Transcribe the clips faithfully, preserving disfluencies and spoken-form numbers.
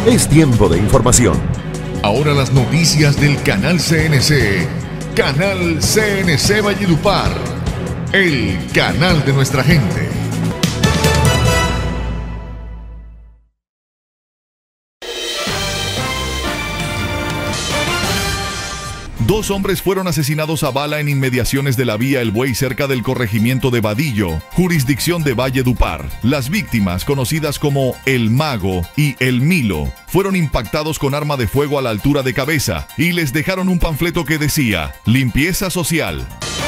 Es tiempo de información. Ahora las noticias del Canal C N C. Canal C N C Valledupar. El canal de nuestra gente. Dos hombres fueron asesinados a bala en inmediaciones de la vía El Buey cerca del corregimiento de Vadillo, jurisdicción de Valledupar. Las víctimas, conocidas como El Mago y El Milo, fueron impactados con arma de fuego a la altura de cabeza y les dejaron un panfleto que decía limpieza social.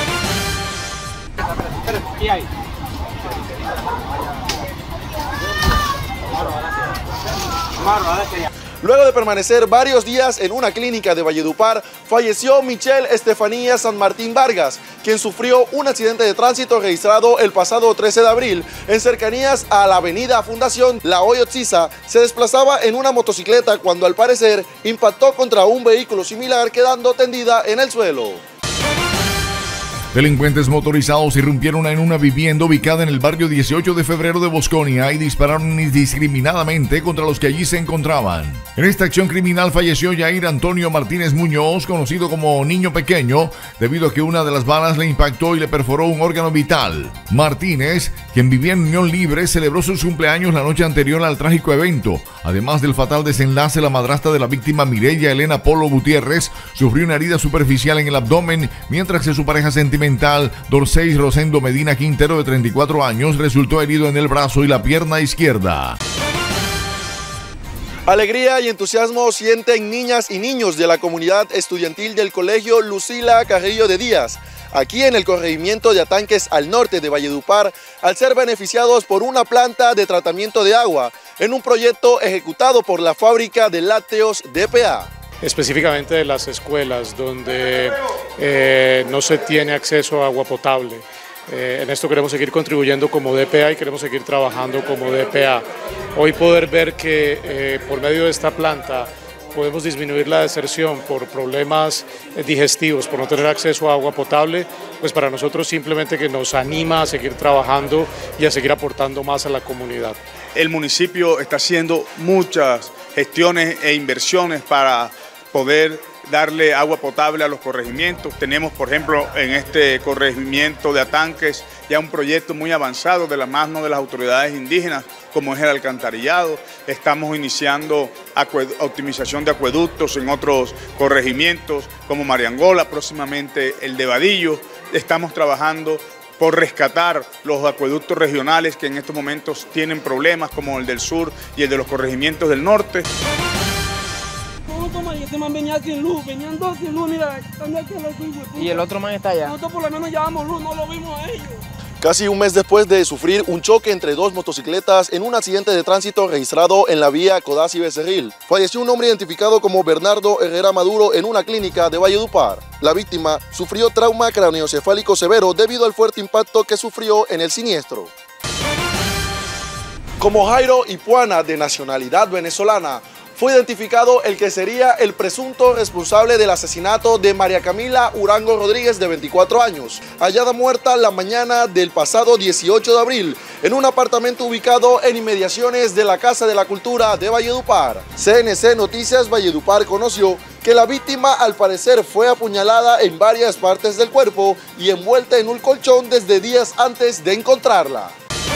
Luego de permanecer varios días en una clínica de Valledupar, falleció Michelle Estefanía San Martín Vargas, quien sufrió un accidente de tránsito registrado el pasado trece de abril en cercanías a la avenida Fundación La Hoyotziza. Se desplazaba en una motocicleta cuando al parecer impactó contra un vehículo similar, quedando tendida en el suelo. Delincuentes motorizados irrumpieron en una vivienda ubicada en el barrio dieciocho de febrero de Bosconia y dispararon indiscriminadamente contra los que allí se encontraban. En esta acción criminal falleció Yair Antonio Martínez Muñoz, conocido como Niño Pequeño, debido a que una de las balas le impactó y le perforó un órgano vital. Martínez, quien vivía en unión libre, celebró sus cumpleaños la noche anterior al trágico evento. Además del fatal desenlace, la madrastra de la víctima, Mireya Elena Polo Gutiérrez, sufrió una herida superficial en el abdomen, mientras que su pareja sentimental, Dorceis Rosendo Medina Quintero, de treinta y cuatro años, resultó herido en el brazo y la pierna izquierda. Alegría y entusiasmo sienten niñas y niños de la comunidad estudiantil del Colegio Lucila Carrillo de Díaz, aquí en el corregimiento de Atanques al norte de Valledupar, al ser beneficiados por una planta de tratamiento de agua en un proyecto ejecutado por la fábrica de lácteos D P A. Específicamente de las escuelas donde eh, no se tiene acceso a agua potable. Eh, en esto queremos seguir contribuyendo como D P A y queremos seguir trabajando como D P A. Hoy poder ver que eh, por medio de esta planta podemos disminuir la deserción por problemas digestivos, por no tener acceso a agua potable, pues para nosotros simplemente que nos anima a seguir trabajando y a seguir aportando más a la comunidad. El municipio está haciendo muchas gestiones e inversiones para poder darle agua potable a los corregimientos. Tenemos, por ejemplo, en este corregimiento de Atanques ya un proyecto muy avanzado de la mano de las autoridades indígenas, como es el alcantarillado. Estamos iniciando optimización de acueductos en otros corregimientos, como Mariangola, próximamente el de Vadillo. Estamos trabajando por rescatar los acueductos regionales que en estos momentos tienen problemas, como el del sur y el de los corregimientos del norte. Este man venía sin luz, venían dos sin luz, mira, están aquí los hijos. Y el otro man está allá. Nosotros por lo menos llevamos luz, no lo vimos a ellos. Casi un mes después de sufrir un choque entre dos motocicletas en un accidente de tránsito registrado en la vía Codazzi Becerril, falleció un hombre identificado como Bernardo Herrera Maduro en una clínica de Valledupar. La víctima sufrió trauma craneoencefálico severo debido al fuerte impacto que sufrió en el siniestro. Como Jairo Ipuana, de nacionalidad venezolana, fue identificado el que sería el presunto responsable del asesinato de María Camila Urango Rodríguez, de veinticuatro años, hallada muerta la mañana del pasado dieciocho de abril en un apartamento ubicado en inmediaciones de la Casa de la Cultura de Valledupar. C N C Noticias Valledupar conoció que la víctima al parecer fue apuñalada en varias partes del cuerpo y envuelta en un colchón desde días antes de encontrarla.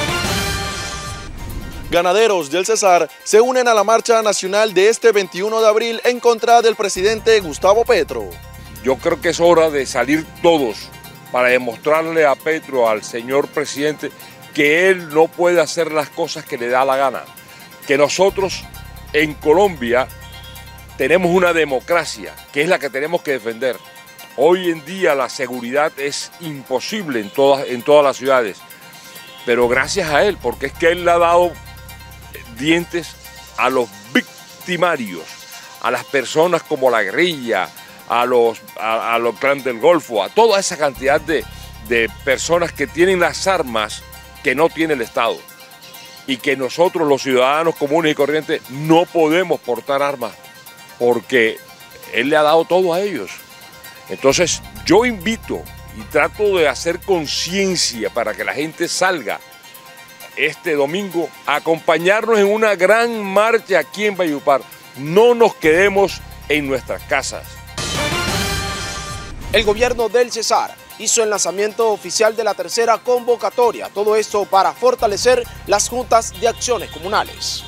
Ganaderos del Cesar se unen a la marcha nacional de este veintiuno de abril en contra del presidente Gustavo Petro. Yo creo que es hora de salir todos para demostrarle a Petro, al señor presidente, que él no puede hacer las cosas que le da la gana. Que nosotros en Colombia tenemos una democracia, que es la que tenemos que defender. Hoy en día la seguridad es imposible en todas, en todas las ciudades, pero gracias a él, porque es que él le ha dado dientes a los victimarios, a las personas como la guerrilla, a los, a, a los clanes del Golfo, a toda esa cantidad de, de personas que tienen las armas que no tiene el Estado y que nosotros los ciudadanos comunes y corrientes no podemos portar armas porque él le ha dado todo a ellos. Entonces yo invito y trato de hacer conciencia para que la gente salga este domingo a acompañarnos en una gran marcha aquí en Valledupar. No nos quedemos en nuestras casas. El gobierno del Cesar hizo el lanzamiento oficial de la tercera convocatoria, todo esto para fortalecer las juntas de acciones comunales.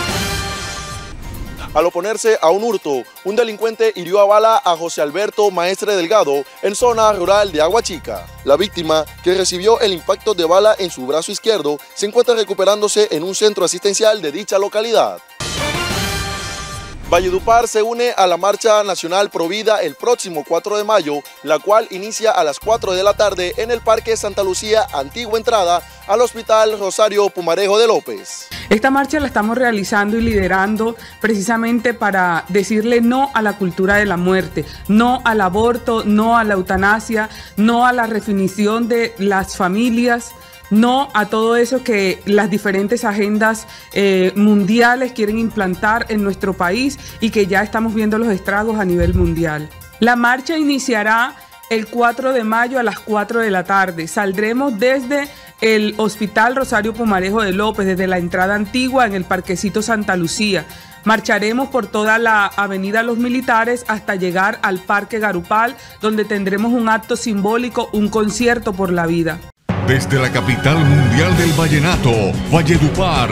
Al oponerse a un hurto, un delincuente hirió a bala a José Alberto Maestre Delgado en zona rural de Aguachica. La víctima, que recibió el impacto de bala en su brazo izquierdo, se encuentra recuperándose en un centro asistencial de dicha localidad. Valledupar se une a la Marcha Nacional Provida el próximo cuatro de mayo, la cual inicia a las cuatro de la tarde en el Parque Santa Lucía, antigua entrada al Hospital Rosario Pumarejo de López. Esta marcha la estamos realizando y liderando precisamente para decirle no a la cultura de la muerte, no al aborto, no a la eutanasia, no a la redefinición de las familias, no a todo eso que las diferentes agendas eh, mundiales quieren implantar en nuestro país y que ya estamos viendo los estragos a nivel mundial. La marcha iniciará el cuatro de mayo a las cuatro de la tarde. Saldremos desde el Hospital Rosario Pumarejo de López, desde la entrada antigua en el Parquecito Santa Lucía. Marcharemos por toda la avenida Los Militares hasta llegar al Parque Garupal, donde tendremos un acto simbólico, un concierto por la vida. Desde la capital mundial del vallenato, Valledupar,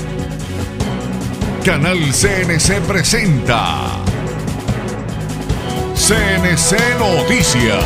Canal C N C presenta C N C Noticias.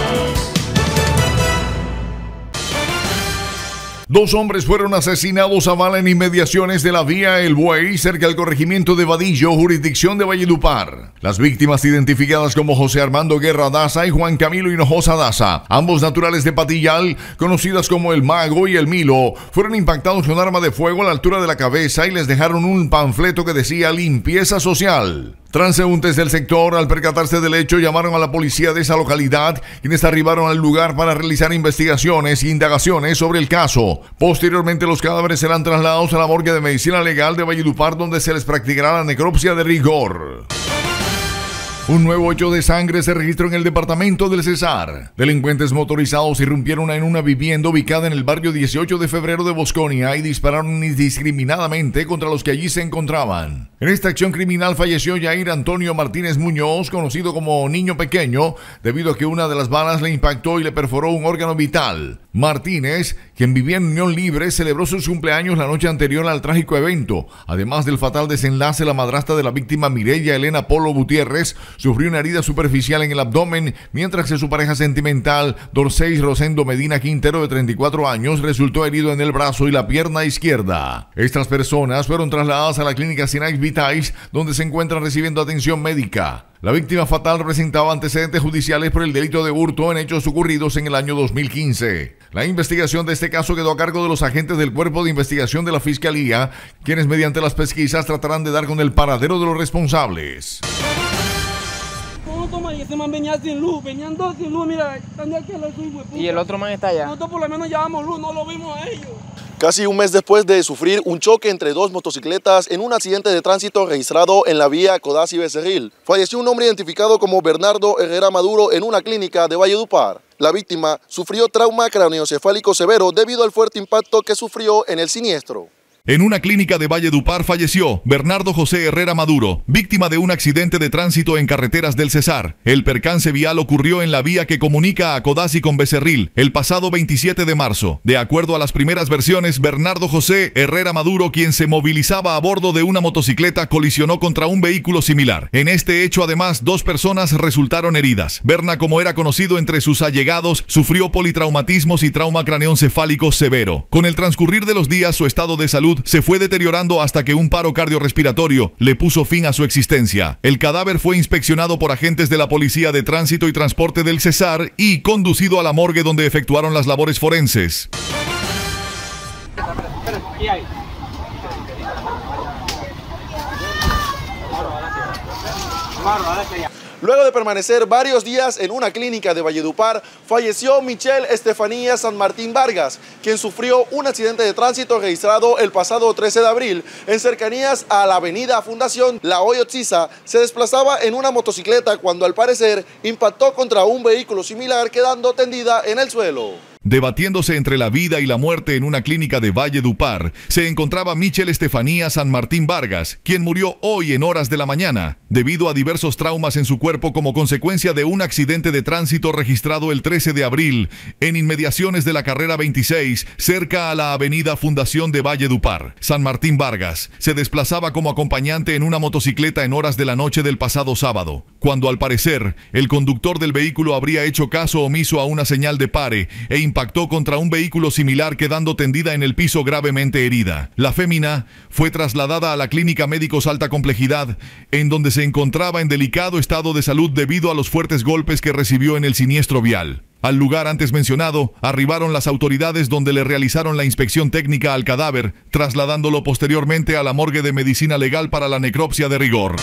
Dos hombres fueron asesinados a bala en inmediaciones de la vía El Buey, cerca del corregimiento de Vadillo, jurisdicción de Valledupar. Las víctimas, identificadas como José Armando Guerra Daza y Juan Camilo Hinojosa Daza, ambos naturales de Patillal, conocidas como El Mago y El Milo, fueron impactados con arma de fuego a la altura de la cabeza y les dejaron un panfleto que decía limpieza social. Transeúntes del sector, al percatarse del hecho, llamaron a la policía de esa localidad, quienes arribaron al lugar para realizar investigaciones e indagaciones sobre el caso. Posteriormente, los cadáveres serán trasladados a la morgue de medicina legal de Valledupar, donde se les practicará la necropsia de rigor. Un nuevo hecho de sangre se registró en el departamento del Cesar. Delincuentes motorizados irrumpieron en una vivienda ubicada en el barrio dieciocho de febrero de Bosconia y dispararon indiscriminadamente contra los que allí se encontraban. En esta acción criminal falleció Yair Antonio Martínez Muñoz, conocido como Niño Pequeño, debido a que una de las balas le impactó y le perforó un órgano vital. Martínez, quien vivía en unión libre, celebró sus cumpleaños la noche anterior al trágico evento. Además del fatal desenlace, la madrastra de la víctima, Mireya Elena Polo Gutiérrez, sufrió una herida superficial en el abdomen, mientras que su pareja sentimental, Dorceis Rosendo Medina Quintero, de treinta y cuatro años, resultó herido en el brazo y la pierna izquierda. Estas personas fueron trasladadas a la clínica Sinai Vitais, donde se encuentran recibiendo atención médica. La víctima fatal presentaba antecedentes judiciales por el delito de hurto en hechos ocurridos en el año dos mil quince. La investigación de este caso quedó a cargo de los agentes del Cuerpo de Investigación de la Fiscalía, quienes mediante las pesquisas tratarán de dar con el paradero de los responsables. Y ese man venía sin luz, venían dos sin luz, mira, están de aquí a la luz, hueputa. Y el otro man está allá. Nosotros por lo menos llevamos luz, no lo vimos a ellos. Casi un mes después de sufrir un choque entre dos motocicletas en un accidente de tránsito registrado en la vía Codazzi-Becerril, falleció un hombre identificado como Bernardo Herrera Maduro en una clínica de Valledupar. La víctima sufrió trauma craneoencefálico severo debido al fuerte impacto que sufrió en el siniestro. En una clínica de Valledupar falleció Bernardo José Herrera Maduro, víctima de un accidente de tránsito en carreteras del Cesar. El percance vial ocurrió en la vía que comunica a Codazzi con Becerril el pasado veintisiete de marzo. De acuerdo a las primeras versiones, Bernardo José Herrera Maduro, quien se movilizaba a bordo de una motocicleta, colisionó contra un vehículo similar. En este hecho, además, dos personas resultaron heridas. Berna, como era conocido entre sus allegados, sufrió politraumatismos y trauma craneoencefálico severo. Con el transcurrir de los días, su estado de salud se fue deteriorando hasta que un paro cardiorrespiratorio le puso fin a su existencia. El cadáver fue inspeccionado por agentes de la Policía de Tránsito y Transporte del Cesar y conducido a la morgue, donde efectuaron las labores forenses. Luego de permanecer varios días en una clínica de Valledupar, falleció Michelle Estefanía San Martín Vargas, quien sufrió un accidente de tránsito registrado el pasado trece de abril en cercanías a la avenida Fundación La Hoyotziza. Se desplazaba en una motocicleta cuando al parecer impactó contra un vehículo similar, quedando tendida en el suelo. Debatiéndose entre la vida y la muerte en una clínica de Valledupar, se encontraba Michelle Estefanía San Martín Vargas, quien murió hoy en horas de la mañana, debido a diversos traumas en su cuerpo como consecuencia de un accidente de tránsito registrado el trece de abril en inmediaciones de la carrera veintiséis, cerca a la avenida Fundación de Valledupar. San Martín Vargas se desplazaba como acompañante en una motocicleta en horas de la noche del pasado sábado, cuando al parecer el conductor del vehículo habría hecho caso omiso a una señal de pare e impactó contra un vehículo similar, quedando tendida en el piso gravemente herida. La fémina fue trasladada a la clínica Médicos Alta Complejidad, en donde se encontraba en delicado estado de salud debido a los fuertes golpes que recibió en el siniestro vial. Al lugar antes mencionado, arribaron las autoridades donde le realizaron la inspección técnica al cadáver, trasladándolo posteriormente a la morgue de medicina legal para la necropsia de rigor.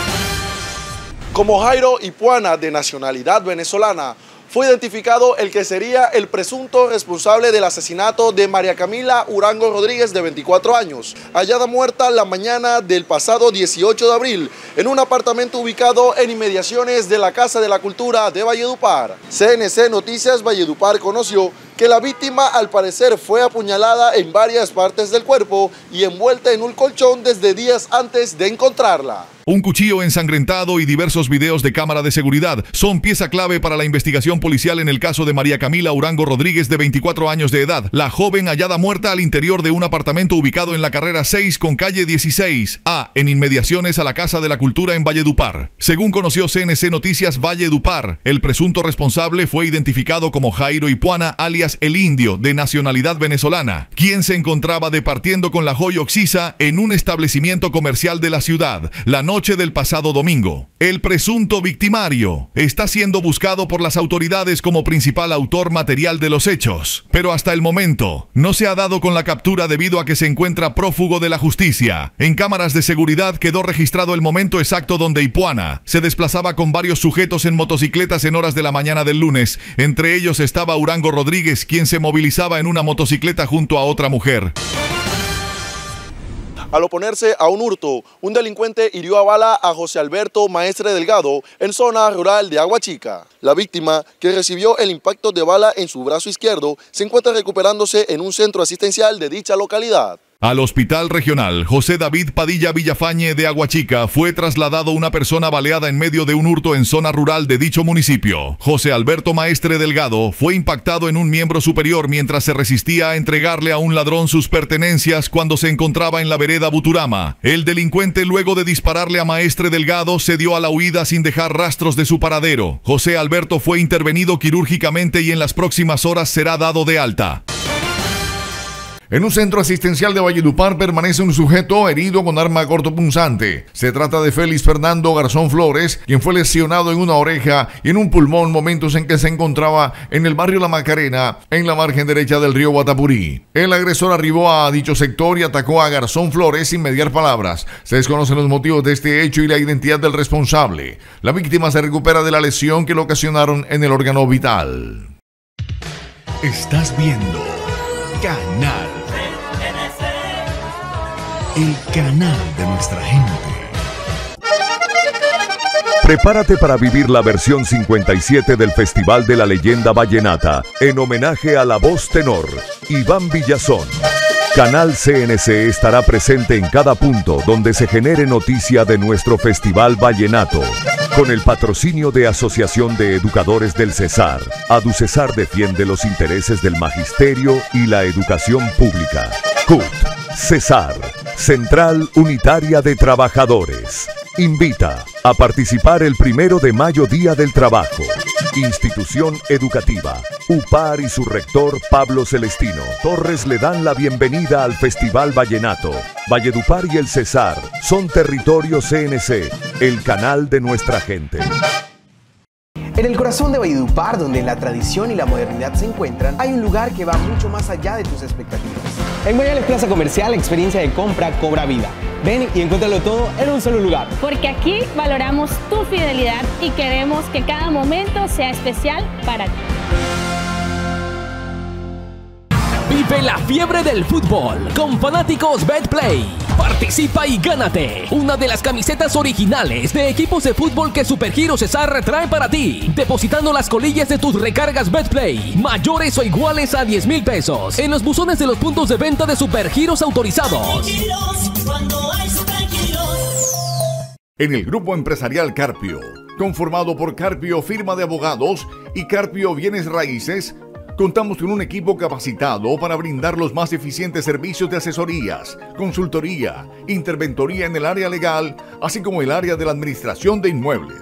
Como Jairo Ipuana, de nacionalidad venezolana, fue identificado el que sería el presunto responsable del asesinato de María Camila Urango Rodríguez, de veinticuatro años, hallada muerta la mañana del pasado dieciocho de abril en un apartamento ubicado en inmediaciones de la Casa de la Cultura de Valledupar. C N C Noticias Valledupar conoció que la víctima al parecer fue apuñalada en varias partes del cuerpo y envuelta en un colchón desde días antes de encontrarla. Un cuchillo ensangrentado y diversos videos de cámara de seguridad son pieza clave para la investigación policial en el caso de María Camila Urango Rodríguez, de veinticuatro años de edad, la joven hallada muerta al interior de un apartamento ubicado en la carrera seis con calle dieciséis A, en inmediaciones a la Casa de la Cultura en Valledupar. Según conoció C N C Noticias Valledupar, el presunto responsable fue identificado como Jairo Ipuana, alias El Indio, de nacionalidad venezolana, quien se encontraba departiendo con la joya Oxisa en un establecimiento comercial de la ciudad la noche del pasado domingo. El presunto victimario está siendo buscado por las autoridades como principal autor material de los hechos, pero hasta el momento no se ha dado con la captura debido a que se encuentra prófugo de la justicia. En cámaras de seguridad quedó registrado el momento exacto donde Ipuana se desplazaba con varios sujetos en motocicletas en horas de la mañana del lunes. Entre ellos estaba Urango Rodríguez, quien se movilizaba en una motocicleta junto a otra mujer. Al oponerse a un hurto, un delincuente hirió a bala a José Alberto Maestre Delgado en zona rural de Aguachica. La víctima, que recibió el impacto de bala en su brazo izquierdo, se encuentra recuperándose en un centro asistencial de dicha localidad. Al Hospital Regional José David Padilla Villafañe de Aguachica fue trasladado una persona baleada en medio de un hurto en zona rural de dicho municipio. José Alberto Maestre Delgado fue impactado en un miembro superior mientras se resistía a entregarle a un ladrón sus pertenencias cuando se encontraba en la vereda Buturama. El delincuente, luego de dispararle a Maestre Delgado, se dio a la huida sin dejar rastros de su paradero. José Alberto fue intervenido quirúrgicamente y en las próximas horas será dado de alta. En un centro asistencial de Valledupar permanece un sujeto herido con arma cortopunzante. Se trata de Félix Fernando Garzón Flores, quien fue lesionado en una oreja y en un pulmón, momentos en que se encontraba en el barrio La Macarena, en la margen derecha del río Guatapurí. El agresor arribó a dicho sector y atacó a Garzón Flores sin mediar palabras. Se desconocen los motivos de este hecho y la identidad del responsable. La víctima se recupera de la lesión que le ocasionaron en el órgano vital. Estás viendo Canal, el canal de nuestra gente. Prepárate para vivir la versión cincuenta y siete del Festival de la Leyenda Vallenata, en homenaje a la voz tenor, Iván Villazón. Canal C N C estará presente en cada punto donde se genere noticia de nuestro Festival Vallenato, con el patrocinio de Asociación de Educadores del Cesar. AduCesar defiende los intereses del magisterio y la educación pública. C U T, Cesar, Central Unitaria de Trabajadores, invita a participar el primero de mayo, Día del Trabajo. Institución Educativa, U P A R y su rector Pablo Celestino Torres le dan la bienvenida al Festival Vallenato. Valledupar y el Cesar son territorio C N C, el canal de nuestra gente. En el corazón de Valledupar, donde la tradición y la modernidad se encuentran, hay un lugar que va mucho más allá de tus expectativas. En Mayales Plaza Comercial, la experiencia de compra cobra vida. Ven y encuéntralo todo en un solo lugar. Porque aquí valoramos tu fidelidad y queremos que cada momento sea especial para ti. Vive la fiebre del fútbol con Fanáticos Betplay. Participa y gánate una de las camisetas originales de equipos de fútbol que Supergiros Cesar trae para ti, depositando las colillas de tus recargas Betplay, mayores o iguales a diez mil pesos, en los buzones de los puntos de venta de Supergiros autorizados. En el grupo empresarial Carpio, conformado por Carpio Firma de Abogados y Carpio Bienes Raíces, contamos con un equipo capacitado para brindar los más eficientes servicios de asesorías, consultoría, interventoría en el área legal, así como el área de la administración de inmuebles.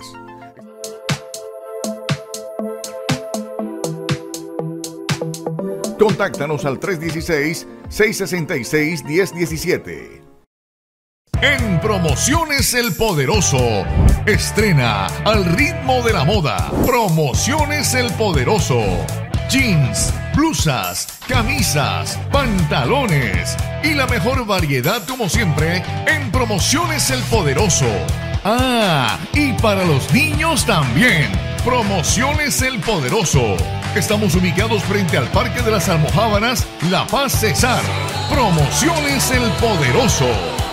Contáctanos al tres uno seis, seis seis seis, uno cero uno siete. En Promociones El Poderoso, estrena Al ritmo de la moda. Promociones El Poderoso. Jeans, blusas, camisas, pantalones y la mejor variedad como siempre en Promociones El Poderoso. Ah, y para los niños también. Promociones El Poderoso. Estamos ubicados frente al Parque de las Almojábanas, La Paz, Cesar. Promociones El Poderoso.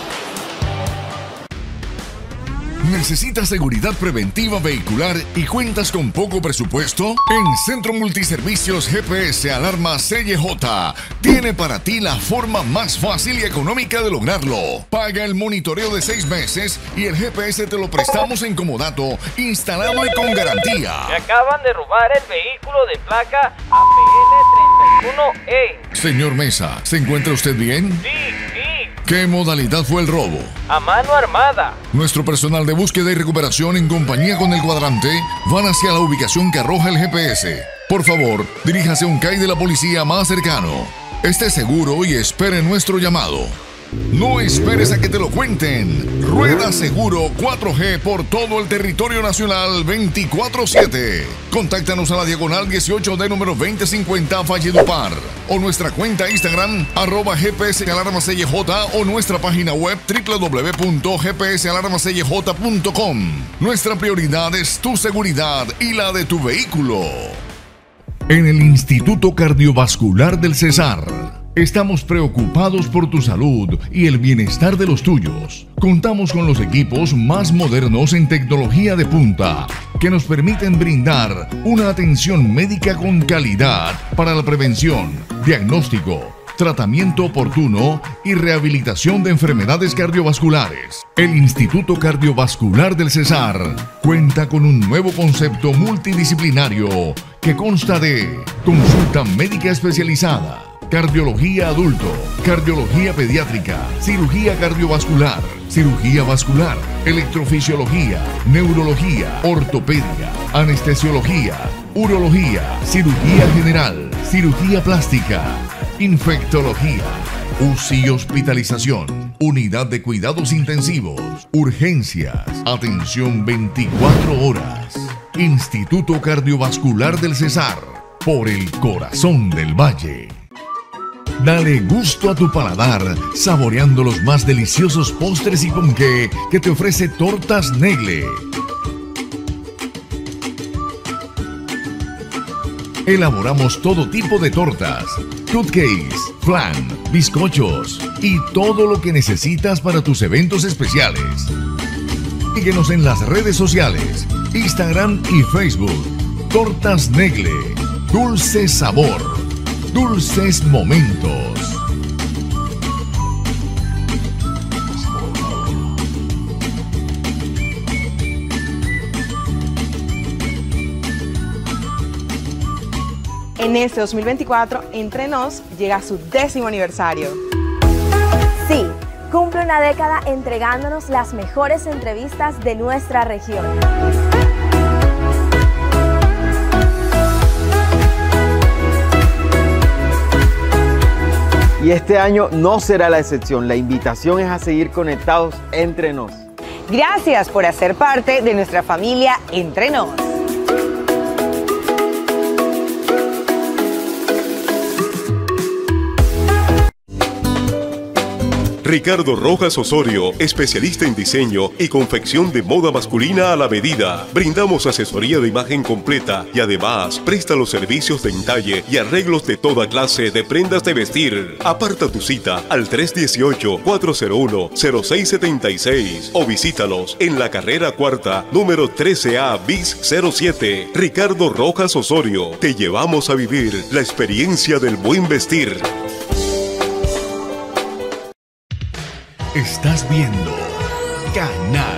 ¿Necesitas seguridad preventiva vehicular y cuentas con poco presupuesto? En Centro Multiservicios G P S Alarma C Y J tiene para ti la forma más fácil y económica de lograrlo. Paga el monitoreo de seis meses y el G P S te lo prestamos en comodato, instalado y con garantía. Me acaban de robar el vehículo de placa A P L treinta y uno E. Señor Mesa, ¿se encuentra usted bien? Sí, sí. ¿Qué modalidad fue el robo? A mano armada. Nuestro personal de búsqueda y recuperación en compañía con el cuadrante van hacia la ubicación que arroja el G P S. Por favor, diríjase a un C A I de la policía más cercano. Esté seguro y espere nuestro llamado. No esperes a que te lo cuenten. Rueda Seguro cuatro G por todo el territorio nacional veinticuatro siete. Contáctanos a la diagonal dieciocho D número veinte cincuenta Valledupar o nuestra cuenta Instagram arroba G P S Alarma C Y J o nuestra página web w w w punto g p s alarma c y j punto com. Nuestra prioridad es tu seguridad y la de tu vehículo. En el Instituto Cardiovascular del Cesar estamos preocupados por tu salud y el bienestar de los tuyos. Contamos con los equipos más modernos en tecnología de punta que nos permiten brindar una atención médica con calidad para la prevención, diagnóstico, tratamiento oportuno y rehabilitación de enfermedades cardiovasculares. El Instituto Cardiovascular del Cesar cuenta con un nuevo concepto multidisciplinario que consta de consulta médica especializada, cardiología adulto, cardiología pediátrica, cirugía cardiovascular, cirugía vascular, electrofisiología, neurología, ortopedia, anestesiología, urología, cirugía general, cirugía plástica, infectología, U C I y hospitalización, unidad de cuidados intensivos, urgencias, atención veinticuatro horas. Instituto Cardiovascular del Cesar, por el corazón del valle. Dale gusto a tu paladar saboreando los más deliciosos postres y ponqué que te ofrece Tortas Negle. Elaboramos todo tipo de tortas, cupcakes, flan, bizcochos y todo lo que necesitas para tus eventos especiales. Síguenos en las redes sociales, Instagram y Facebook. Tortas Negle, dulce sabor, dulces momentos. En este dos mil veinticuatro, Entre Nos llega a su décimo aniversario. Sí, cumple una década entregándonos las mejores entrevistas de nuestra región. Y este año no será la excepción. La invitación es a seguir conectados Entre Nos. Gracias por hacer parte de nuestra familia Entre Nos. Ricardo Rojas Osorio, especialista en diseño y confección de moda masculina a la medida. Brindamos asesoría de imagen completa y además presta los servicios de entalle y arreglos de toda clase de prendas de vestir. Aparta tu cita al tres uno ocho, cuatro cero uno, cero seis siete seis o visítalos en la carrera cuarta, número trece A bis cero siete. Ricardo Rojas Osorio, te llevamos a vivir la experiencia del buen vestir. Estás viendo Canal,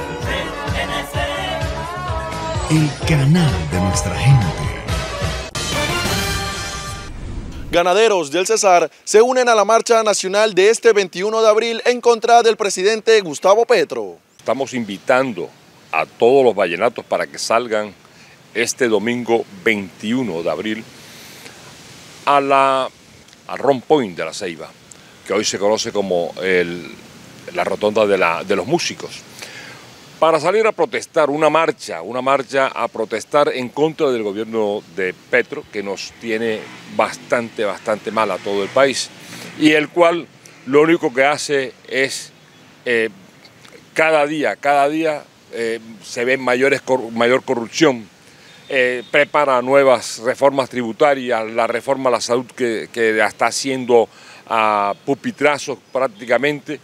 el canal de nuestra gente. Ganaderos del Cesar se unen a la marcha nacional de este veintiuno de abril en contra del presidente Gustavo Petro. Estamos invitando a todos los vallenatos para que salgan este domingo veintiuno de abril a la a Ron Point de la Ceiba, que hoy se conoce como el, la rotonda de, la, de los músicos, para salir a protestar, una marcha, una marcha a protestar en contra del gobierno de Petro, que nos tiene bastante, bastante mal a todo el país, y el cual lo único que hace es, eh, cada día, cada día eh, se ve mayores, mayor corrupción, eh, prepara nuevas reformas tributarias, la reforma a la salud que, que ya está haciendo a pupitrazos prácticamente,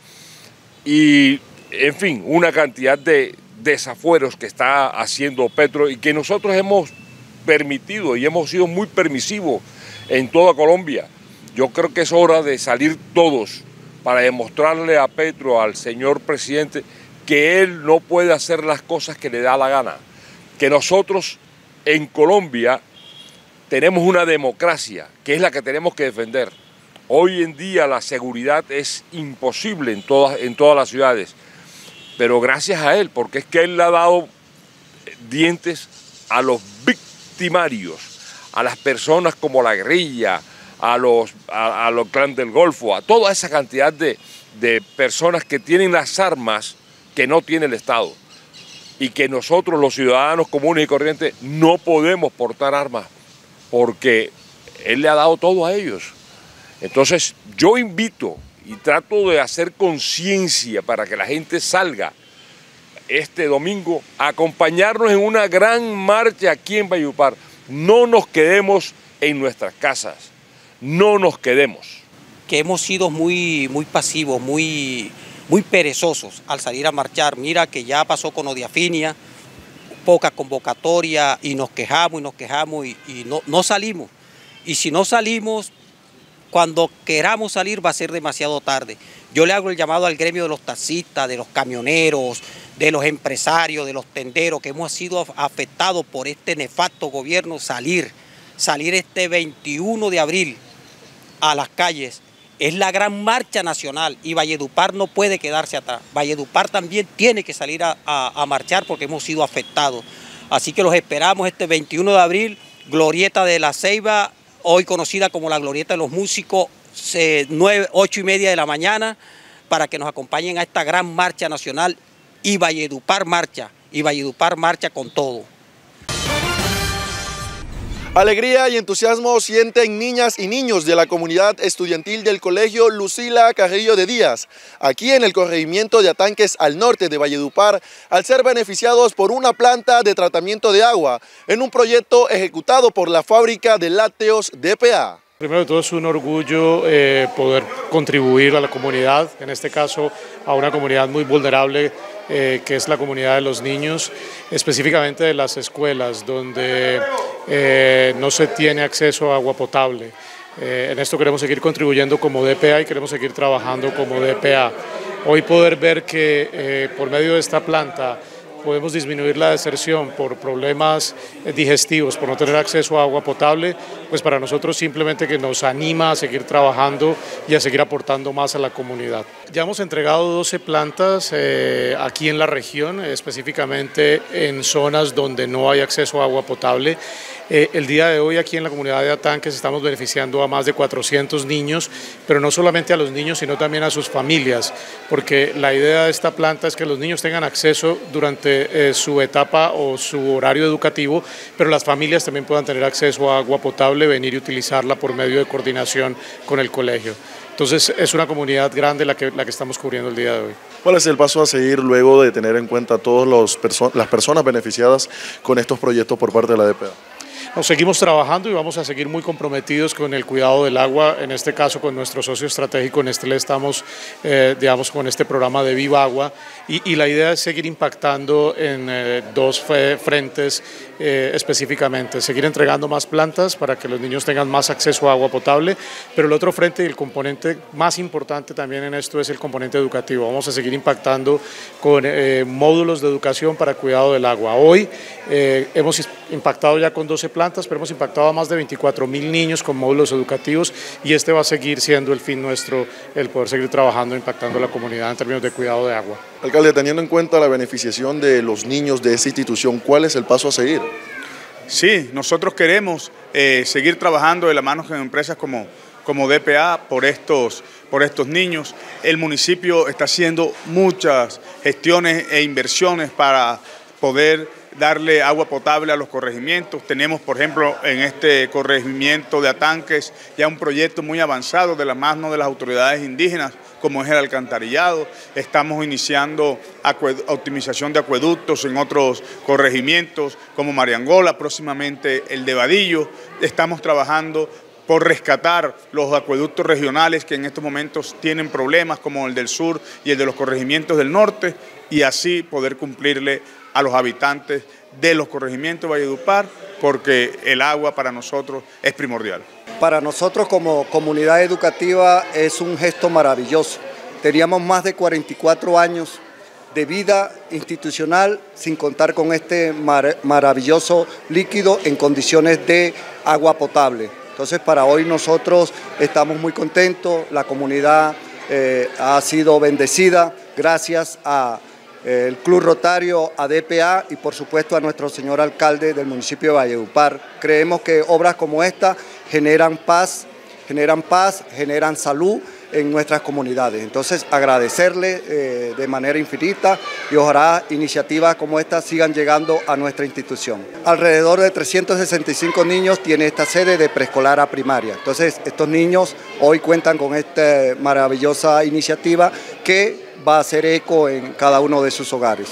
y en fin, una cantidad de desafueros que está haciendo Petro y que nosotros hemos permitido y hemos sido muy permisivos en toda Colombia. Yo creo que es hora de salir todos para demostrarle a Petro, al señor presidente, que él no puede hacer las cosas que le da la gana, que nosotros en Colombia tenemos una democracia que es la que tenemos que defender. Hoy en día la seguridad es imposible en todas, en todas las ciudades, pero gracias a él, porque es que él le ha dado dientes a los victimarios, a las personas como la guerrilla, a los, a, a los clanes del Golfo, a toda esa cantidad de, de personas que tienen las armas que no tiene el Estado y que nosotros los ciudadanos comunes y corrientes no podemos portar armas porque él le ha dado todo a ellos. Entonces yo invito y trato de hacer conciencia para que la gente salga este domingo a acompañarnos en una gran marcha aquí en Valledupar. No nos quedemos en nuestras casas, no nos quedemos. Que hemos sido muy, muy pasivos, muy, muy perezosos al salir a marchar. Mira que ya pasó con Odiafinia, poca convocatoria y nos quejamos y nos quejamos y, y no, no salimos. Y si no salimos, cuando queramos salir va a ser demasiado tarde. Yo le hago el llamado al gremio de los taxistas, de los camioneros, de los empresarios, de los tenderos, que hemos sido afectados por este nefasto gobierno, salir, salir este veintiuno de abril a las calles. Es la gran marcha nacional y Valledupar no puede quedarse atrás. Valledupar también tiene que salir a, a, a marchar porque hemos sido afectados. Así que los esperamos este veintiuno de abril, Glorieta de la Ceiba, hoy conocida como la Glorieta de los Músicos, nueve, ocho y media de la mañana, para que nos acompañen a esta gran marcha nacional y Valledupar marcha, y Valledupar marcha con todo. Alegría y entusiasmo sienten niñas y niños de la comunidad estudiantil del Colegio Lucila Carrillo de Díaz, aquí en el corregimiento de Atanques al norte de Valledupar, al ser beneficiados por una planta de tratamiento de agua en un proyecto ejecutado por la fábrica de lácteos D P A. Primero de todo es un orgullo eh, poder contribuir a la comunidad, en este caso a una comunidad muy vulnerable, eh, que es la comunidad de los niños, específicamente de las escuelas, donde eh, no se tiene acceso a agua potable. Eh, en esto queremos seguir contribuyendo como D P A y queremos seguir trabajando como D P A. Hoy poder ver que eh, por medio de esta planta podemos disminuir la deserción por problemas digestivos, por no tener acceso a agua potable, pues para nosotros simplemente que nos anima a seguir trabajando y a seguir aportando más a la comunidad. Ya hemos entregado doce plantas eh, aquí en la región, específicamente en zonas donde no hay acceso a agua potable. Eh, el día de hoy aquí en la comunidad de Atanques estamos beneficiando a más de cuatrocientos niños, pero no solamente a los niños, sino también a sus familias, porque la idea de esta planta es que los niños tengan acceso durante eh, su etapa o su horario educativo, pero las familias también puedan tener acceso a agua potable, venir y utilizarla por medio de coordinación con el colegio. Entonces es una comunidad grande la que, la que estamos cubriendo el día de hoy. ¿Cuál es el paso a seguir luego de tener en cuenta todas perso las personas beneficiadas con estos proyectos por parte de la D P A? Nos seguimos trabajando y vamos a seguir muy comprometidos con el cuidado del agua, en este caso con nuestro socio estratégico Nestlé estamos, eh, digamos, con este programa de Viva Agua y, y la idea es seguir impactando en eh, dos frentes eh, específicamente, seguir entregando más plantas para que los niños tengan más acceso a agua potable, pero el otro frente y el componente más importante también en esto es el componente educativo. Vamos a seguir impactando con eh, módulos de educación para cuidado del agua. Hoy eh, hemos impactado ya con doce plantas, pero hemos impactado a más de veinticuatro mil niños con módulos educativos y este va a seguir siendo el fin nuestro, el poder seguir trabajando, impactando a la comunidad en términos de cuidado de agua. Alcalde, teniendo en cuenta la beneficiación de los niños de esta institución, ¿cuál es el paso a seguir? Sí, nosotros queremos eh, seguir trabajando de la mano con empresas como, como D P A por estos, por estos niños. El municipio está haciendo muchas gestiones e inversiones para poder darle agua potable a los corregimientos. Tenemos, por ejemplo, en este corregimiento de Atanques ya un proyecto muy avanzado de la mano de las autoridades indígenas, como es el alcantarillado. Estamos iniciando optimización de acueductos en otros corregimientos, como Mariangola, próximamente el de Vadillo. Estamos trabajando por rescatar los acueductos regionales que en estos momentos tienen problemas, como el del sur y el de los corregimientos del norte, y así poder cumplirle a los habitantes de los corregimientos de Valledupar, porque el agua para nosotros es primordial. Para nosotros como comunidad educativa es un gesto maravilloso. Teníamos más de cuarenta y cuatro años de vida institucional sin contar con este mar maravilloso líquido en condiciones de agua potable. Entonces para hoy nosotros estamos muy contentos, la comunidad eh, ha sido bendecida gracias a el Club Rotario, a D P A y por supuesto a nuestro señor alcalde del municipio de Valledupar. Creemos que obras como esta generan paz, generan paz, generan salud en nuestras comunidades. Entonces agradecerle eh, de manera infinita y ojalá iniciativas como esta sigan llegando a nuestra institución. Alrededor de trescientos sesenta y cinco niños tiene esta sede de preescolar a primaria. Entonces estos niños hoy cuentan con esta maravillosa iniciativa que va a hacer eco en cada uno de sus hogares.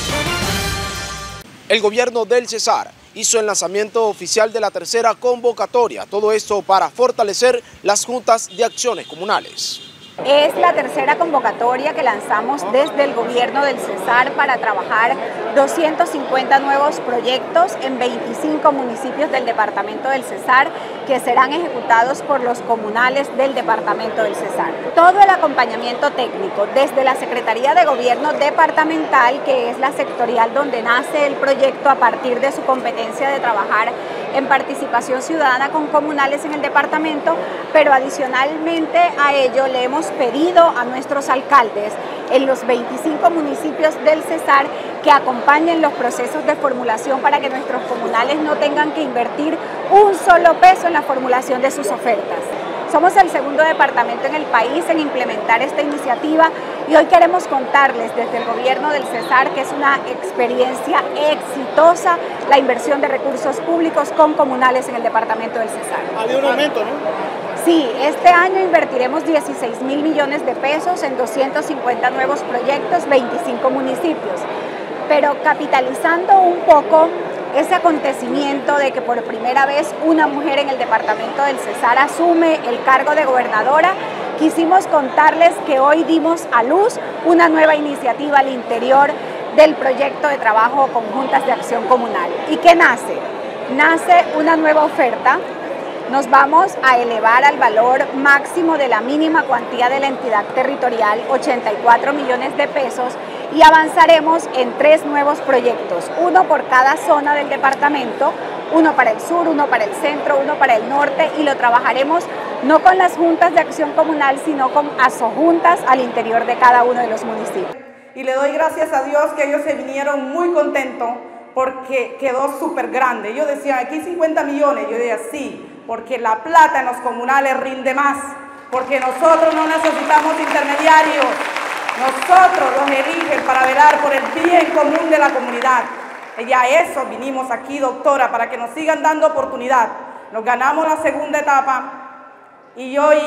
El gobierno del Cesar hizo el lanzamiento oficial de la tercera convocatoria, todo esto para fortalecer las juntas de acciones comunales. Es la tercera convocatoria que lanzamos desde el gobierno del Cesar para trabajar doscientos cincuenta nuevos proyectos en veinticinco municipios del departamento del Cesar que serán ejecutados por los comunales del departamento del Cesar. Todo el acompañamiento técnico desde la Secretaría de Gobierno Departamental, que es la sectorial donde nace el proyecto a partir de su competencia de trabajar en participación ciudadana con comunales en el departamento, pero adicionalmente a ello le hemos pedido a nuestros alcaldes en los veinticinco municipios del Cesar que acompañen los procesos de formulación para que nuestros comunales no tengan que invertir un solo peso en la formulación de sus ofertas. Somos el segundo departamento en el país en implementar esta iniciativa y hoy queremos contarles desde el gobierno del Cesar que es una experiencia exitosa la inversión de recursos públicos con comunales en el departamento del Cesar. Había un aumento, ¿no? Sí, este año invertiremos dieciséis mil millones de pesos en doscientos cincuenta nuevos proyectos, veinticinco municipios, pero capitalizando un poco ese acontecimiento de que por primera vez una mujer en el departamento del Cesar asume el cargo de gobernadora, quisimos contarles que hoy dimos a luz una nueva iniciativa al interior del proyecto de trabajo con juntas de acción comunal. ¿Y qué nace? Nace una nueva oferta. Nos vamos a elevar al valor máximo de la mínima cuantía de la entidad territorial, ochenta y cuatro millones de pesos, y avanzaremos en tres nuevos proyectos, uno por cada zona del departamento, uno para el sur, uno para el centro, uno para el norte, y lo trabajaremos no con las juntas de acción comunal, sino con asojuntas al interior de cada uno de los municipios. Y le doy gracias a Dios que ellos se vinieron muy contentos porque quedó súper grande. Ellos decían, aquí cincuenta millones, yo decía, sí, porque la plata en los comunales rinde más, porque nosotros no necesitamos intermediarios, nosotros los eligen para velar por el bien común de la comunidad. Y a eso vinimos aquí, doctora, para que nos sigan dando oportunidad. Nos ganamos la segunda etapa y hoy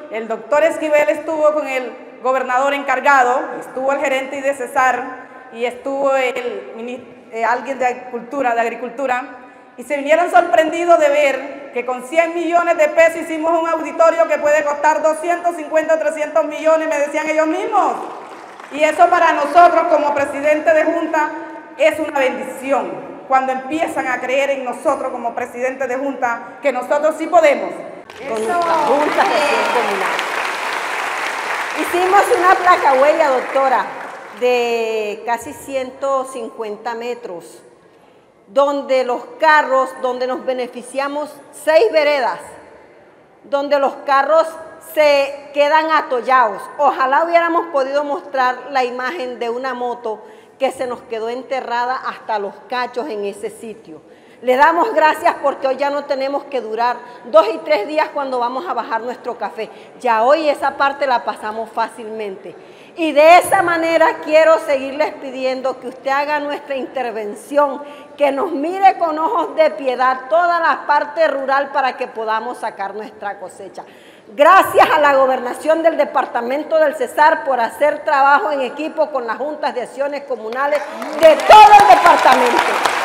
el doctor Esquivel estuvo con el gobernador encargado, estuvo el gerente de Cesar y estuvo el, eh, alguien de Agricultura, de Agricultura, y se vinieron sorprendidos de ver que con cien millones de pesos hicimos un auditorio que puede costar doscientos cincuenta, trescientos millones, me decían ellos mismos. Y eso para nosotros como presidente de Junta es una bendición, cuando empiezan a creer en nosotros como presidente de Junta, que nosotros sí podemos. Con la Junta de Acción Comunal. Hicimos una placa huella, doctora, de casi ciento cincuenta metros, donde los carros, donde nos beneficiamos seis veredas, donde los carros se quedan atollados. Ojalá hubiéramos podido mostrar la imagen de una moto que se nos quedó enterrada hasta los cachos en ese sitio. Le damos gracias porque hoy ya no tenemos que durar dos y tres días cuando vamos a bajar nuestro café. Ya hoy esa parte la pasamos fácilmente. Y de esa manera quiero seguirles pidiendo que usted haga nuestra intervención, que nos mire con ojos de piedad toda la parte rural para que podamos sacar nuestra cosecha. Gracias a la gobernación del departamento del Cesar por hacer trabajo en equipo con las juntas de acciones comunales de todo el departamento.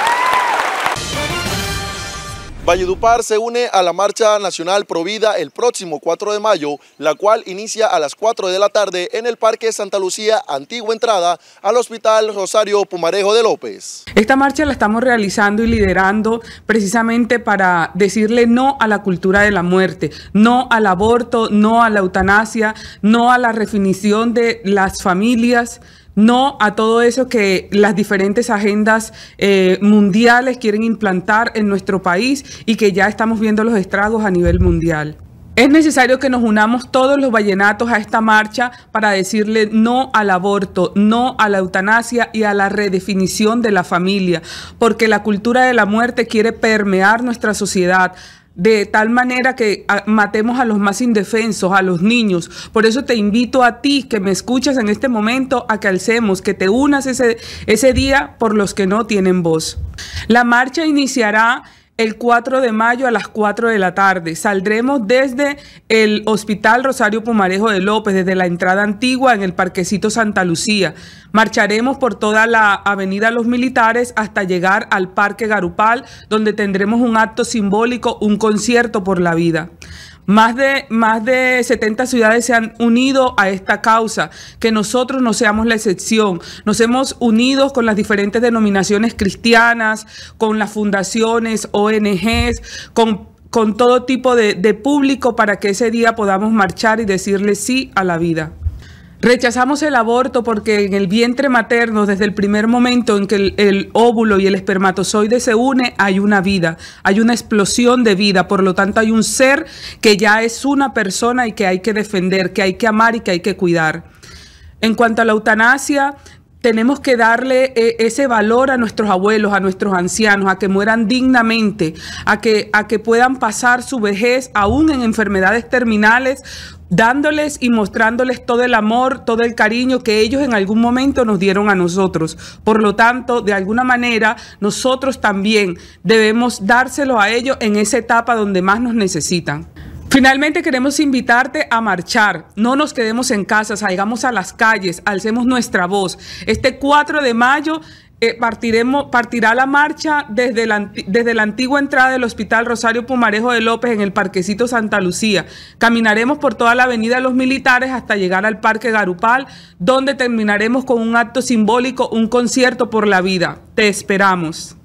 Valledupar se une a la Marcha Nacional Provida el próximo cuatro de mayo, la cual inicia a las cuatro de la tarde en el Parque Santa Lucía, antigua entrada al Hospital Rosario Pumarejo de López. Esta marcha la estamos realizando y liderando precisamente para decirle no a la cultura de la muerte, no al aborto, no a la eutanasia, no a la redefinición de las familias, no a todo eso que las diferentes agendas eh, mundiales quieren implantar en nuestro país y que ya estamos viendo los estragos a nivel mundial. Es necesario que nos unamos todos los vallenatos a esta marcha para decirle no al aborto, no a la eutanasia y a la redefinición de la familia, porque la cultura de la muerte quiere permear nuestra sociedad, de tal manera que matemos a los más indefensos, a los niños. Por eso te invito a ti que me escuchas en este momento a que alcemos, que te unas ese, ese día por los que no tienen voz. La marcha iniciará el cuatro de mayo a las cuatro de la tarde. Saldremos desde el Hospital Rosario Pumarejo de López, desde la entrada antigua en el Parquecito Santa Lucía. Marcharemos por toda la Avenida Los Militares hasta llegar al Parque Garupal, donde tendremos un acto simbólico, un concierto por la vida. Más de, más de setenta ciudades se han unido a esta causa, que nosotros no seamos la excepción. Nos hemos unido con las diferentes denominaciones cristianas, con las fundaciones, O N Ges, con, con todo tipo de, de público para que ese día podamos marchar y decirle sí a la vida. Rechazamos el aborto porque en el vientre materno, desde el primer momento en que el, el óvulo y el espermatozoide se une, hay una vida, hay una explosión de vida. Por lo tanto, hay un ser que ya es una persona y que hay que defender, que hay que amar y que hay que cuidar. En cuanto a la eutanasia, tenemos que darle eh, ese valor a nuestros abuelos, a nuestros ancianos, a que mueran dignamente, a que, a que puedan pasar su vejez aún en enfermedades terminales, dándoles y mostrándoles todo el amor, todo el cariño que ellos en algún momento nos dieron a nosotros. Por lo tanto, de alguna manera, nosotros también debemos dárselo a ellos en esa etapa donde más nos necesitan. Finalmente queremos invitarte a marchar, no nos quedemos en casa, salgamos a las calles, alcemos nuestra voz. Este cuatro de mayo eh, partiremos, partirá la marcha desde la, desde la antigua entrada del Hospital Rosario Pumarejo de López en el Parquecito Santa Lucía. Caminaremos por toda la Avenida Los Militares hasta llegar al Parque Garupal, donde terminaremos con un acto simbólico, un concierto por la vida. Te esperamos.